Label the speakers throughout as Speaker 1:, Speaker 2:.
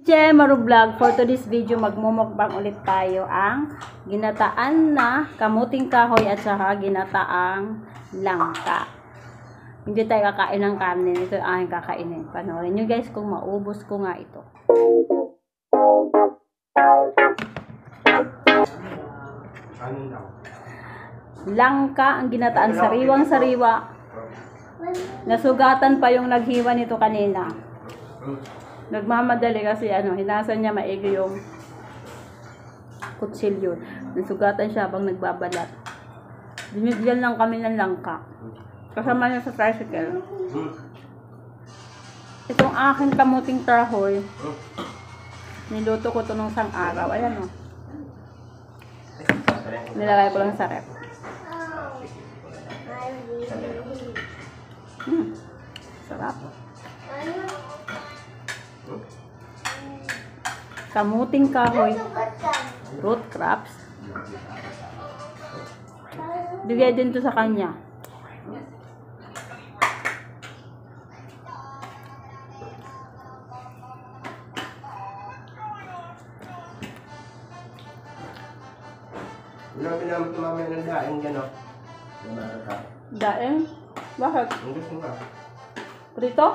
Speaker 1: Che Maru Vlog. For today's video, magmumukbang ulit tayo ang ginataan na kamuting kahoy at saka ginataang langka. Hindi tayo kakain ng karne. Ito ang aking kakainin. Panoorin nyo guys kung maubos ko nga ito. Langka ang ginataan, sariwang-sariwa. Nasugatan pa yung naghiwa nito kanina. Nagmamadali kasi hinasan niya maigi yung kutsilyo. Nasugatan siya habang nagbabalat. Binigyan lang kami ng langka. Kasama niya sa tricycle. Itong aking kamuting kahoy, niluto ko ito nung isang araw. Ayan o. Nilagay ko lang sa rep. Sarap. Kamuting kahoy, root crops. Bigay din to sa kanya.
Speaker 2: Wala pinamit na mamaya ng daing gano'n.
Speaker 1: Daing? Bakit?
Speaker 2: Ang gusto nga.
Speaker 1: Prito?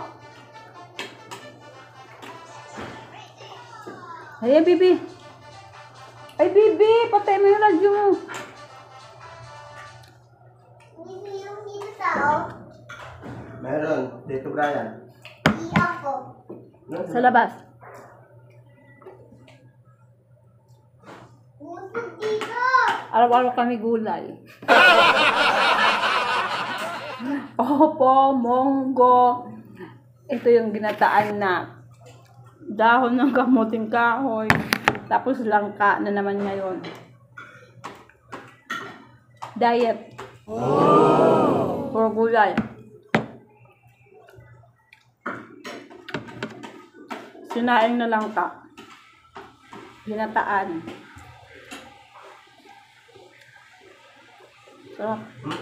Speaker 1: Ay, Bibi! Ay, Bibi! Patay mo yung radyo mo!
Speaker 3: Bibi, yung dito tao?
Speaker 2: Meron. Dito, Brian.
Speaker 3: Di ako.
Speaker 1: Sa labas.
Speaker 3: Busog dito!
Speaker 1: Araw-araw kami gulay. Opo, monggo. Ito yung ginataan na dahon ng kamuting kahoy. Tapos langka na naman ngayon. Diet. Puro gulay. Sinaing na langka. Ginataan. Sarap.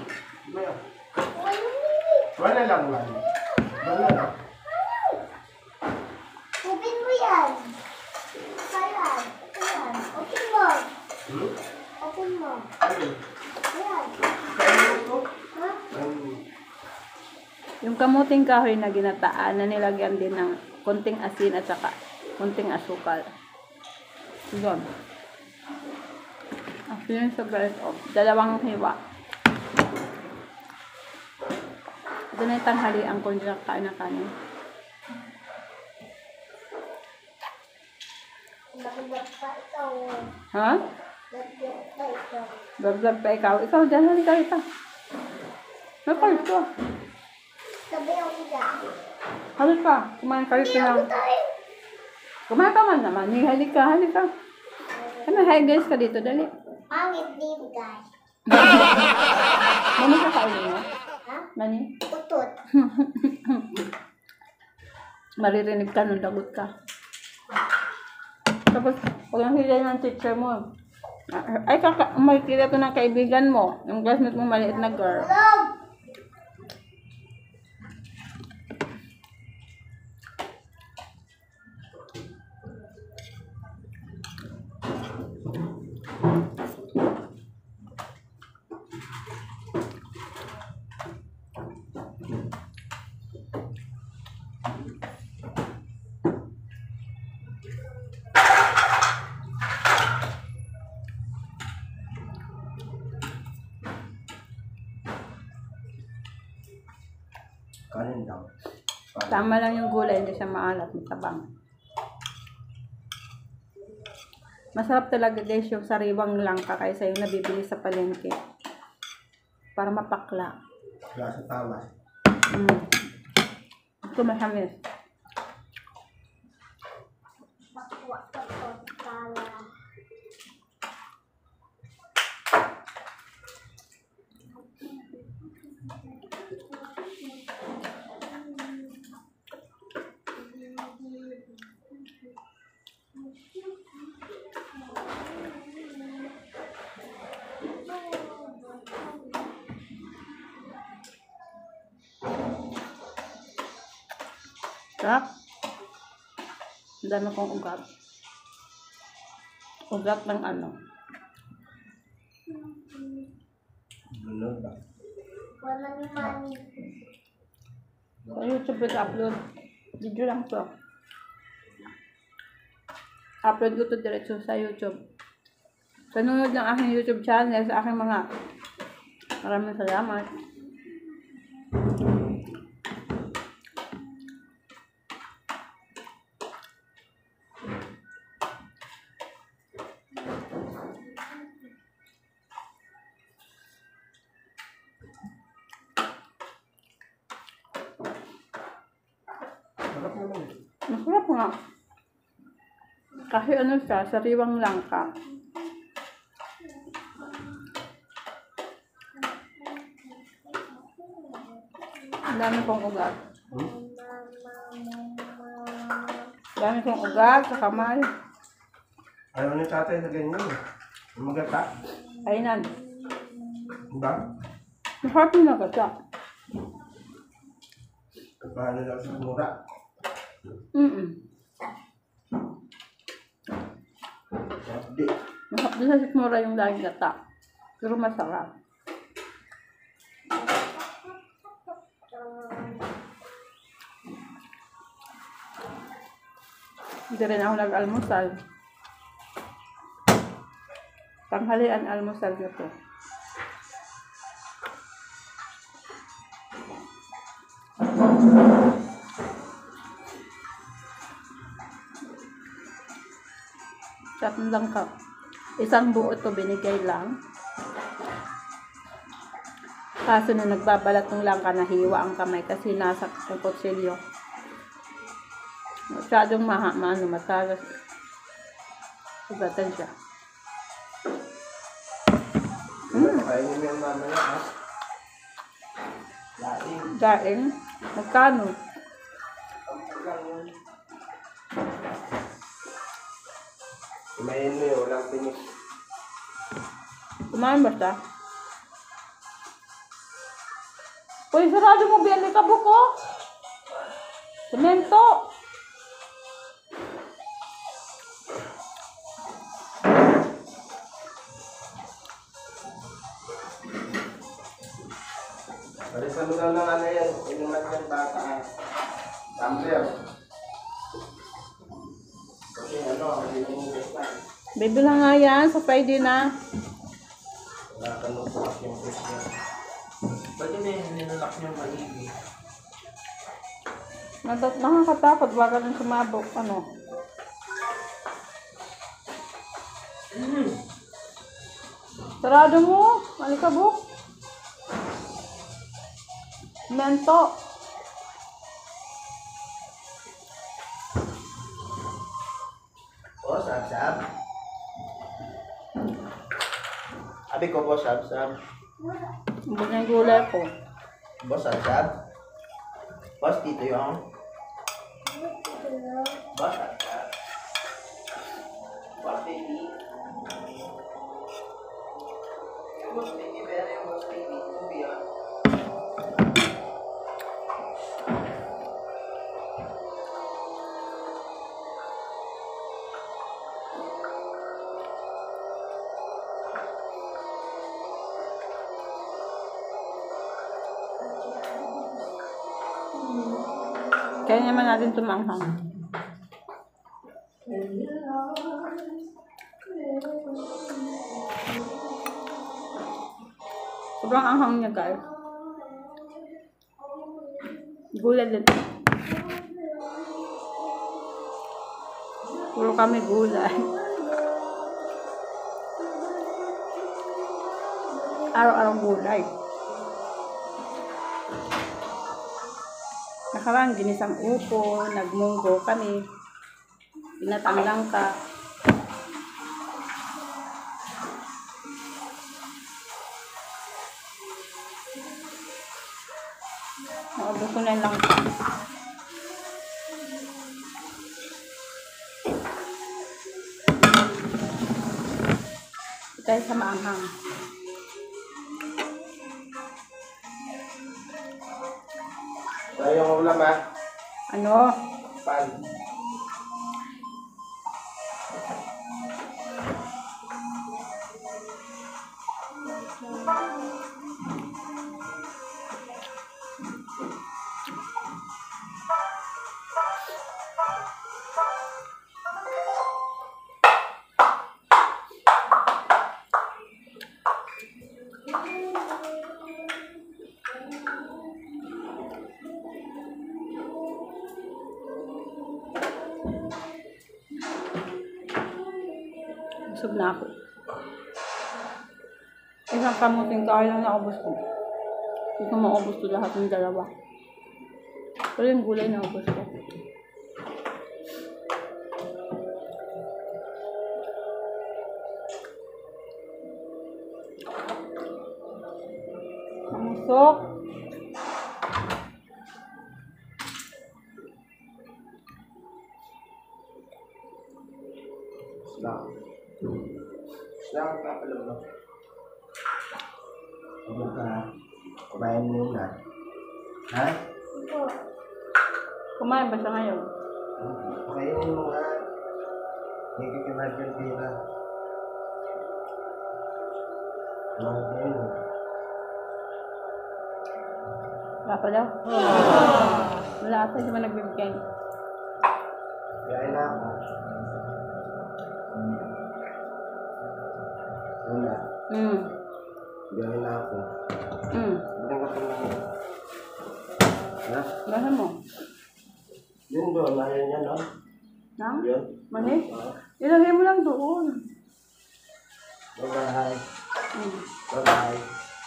Speaker 2: Wala lang lang. Wala lang.
Speaker 3: Kupin mo yan. Kailan? Kailan? Open mo. Open mo. Ayan. Ha?
Speaker 1: Yung kamuting kahoy na ginataan na nilagyan din ng konting asin at saka konting asukal. Yun. Asin sa bread of dalawang hiwa. Ito na yung tanghalian ko nila kain na kanin.
Speaker 3: Nakagat pa ikaw.
Speaker 1: Ha?
Speaker 3: Nakagat pa ikaw.
Speaker 1: Vlog pa ikaw. Ikaw, dyan halika ito. Napal ito.
Speaker 3: Sabi ako dyan.
Speaker 1: Halika. Kumain kayo lang. Kumain ka man naman. Halika, halika. Ano, hi guys ka dito. Dali.
Speaker 3: Pangit din, guys.
Speaker 1: Mani ka kainin mo?
Speaker 3: Ha?
Speaker 1: Mani?
Speaker 3: Utot.
Speaker 1: Maririnig ka nung lagot ka. Tapos, pag nanghilay ng teacher mo, ay, makikita ito ng kaibigan mo. Yung classmate mo maliit na girl.
Speaker 3: Love!
Speaker 2: Kanin lang.
Speaker 1: Tama lang yung gulay, hindi siya maalat, matabang. Masarap talaga guys yung sariwang langka kaysa yung nabibili sa palengke. Para mapakla.
Speaker 2: Wala sa tamas.
Speaker 1: Ito masamis.
Speaker 3: Bakwa ka po, kala.
Speaker 1: Sarap. Dami kong ugat. Ugat ng ano.
Speaker 2: Ano ba?
Speaker 3: Wala ni mami.
Speaker 1: Sa YouTube upload. Video lang to. Upload ko to diretso sa YouTube. Sanunod ng aking YouTube channel sa aking mga maraming salamat.
Speaker 2: Sarap naman eh.
Speaker 1: Masarap nga. Kasi ano siya, sariwang langka. Ang dami kong ugat. Dami kong ugat sa kamay.
Speaker 2: Ayaw ni tatay na ganyan eh. Magata.
Speaker 1: Ayun.
Speaker 2: Diba?
Speaker 1: Masarap yung nagata.
Speaker 2: Paano lang sa mura? Di.
Speaker 1: Masarap din sa sikmura yung laging gata. Pero masarap. Hindi rin ako nag-almusal. Tanghalian almusal na to. Tatlo lang ka. Isang buo to binigay lang. Kaso na nagbabalat ng langka, nahiwa ang kamay kasi nasa ang kutsilyo. Masyadong matagas. Sugatan siya.
Speaker 2: Kainin mo yung mamaya ha? Laing.
Speaker 1: Daing. Magkano?
Speaker 2: Lang yun. Kumain mo yun, walang pinis.
Speaker 1: Kumain ba siya? Uy, sarado mo biyan ka buko. Semento.
Speaker 2: Palisan mo lang ng ano yan, inuman yung bata. Tumbler. Kasi ano, hindi mo na.
Speaker 1: Baby lang nga yan, sa Friday na.
Speaker 2: Wala ka nung bukas yung fish yan. Pwede na yung ninulak niyong maigi.
Speaker 1: Nakakatakot, baka nang sumabok. Ano? Sarado mo, malikabok. Mento.
Speaker 2: Oh, sab-sab. Abi ko po, sab-sab.
Speaker 1: Ubod na yung gulay ko.
Speaker 2: Boss, sab-sab. Boss, dito yung. Boss, sab-sab. Boss, baby. Boss, baby, very boss, baby. Ubi, ah.
Speaker 1: Kaya naman natin tumanghang. Sobrang anghang niya, guys. Gulay din. Puro kami gulay. Araw-araw gulay. Nakaraan, ginisang upo, nagmunggo kami. Binatang langka. Naubos ko na yung langka. Tayo sa maanghang.
Speaker 2: Tayo yung ulam, ah.
Speaker 1: Ano?
Speaker 2: Pan.
Speaker 1: Busog na ako. Isang kamuting kahoy lang naubos ko. Hindi ko maubos ko lahat ng dalawa. Pero yung gulay naubos ko. Pamusok.
Speaker 2: Snack. Snack ka pala mo. Ano ka? Kumain muna. Ha?
Speaker 3: Opo.
Speaker 1: Kumain ba siya ngayon?
Speaker 2: Pakainin mo nga. Hindi ka nagpilpila. Kumain kayo.
Speaker 1: Wala pa daw? Wala ata, hindi man nagbibigay.
Speaker 2: Kaya na ako. Wala. Kaya na ako. Hindi ko tingin. Ha?
Speaker 1: Bahan mo.
Speaker 2: Yun doon, ayaw niya, no?
Speaker 1: Nang?
Speaker 2: Yun.
Speaker 1: Mani? Ilagay mo lang doon.
Speaker 2: Bye-bye.
Speaker 1: Mm.
Speaker 2: Bye-bye.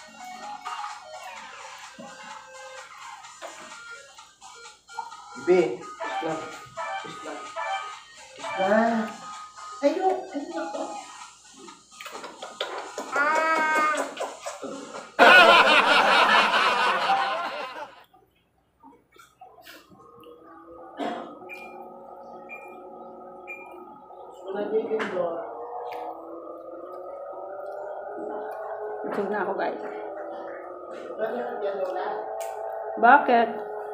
Speaker 2: Bibi, isla. Isla. Isla. Ayun. Ayun.
Speaker 1: Busog na ako, guys. Bakit?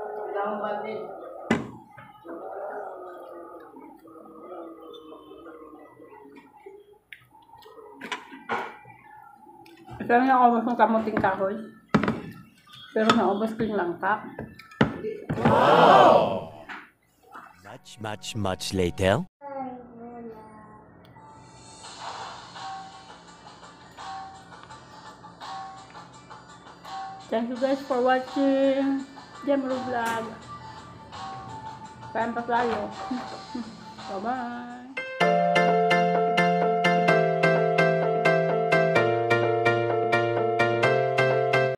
Speaker 1: Ito lang naubos ng kamuting kahoy. Pero naubos ko yung langka.
Speaker 4: Much later.
Speaker 3: Ay, wala.
Speaker 1: Thank you guys for watching. Demro Vlog. Kain pa tayo. Bye-bye.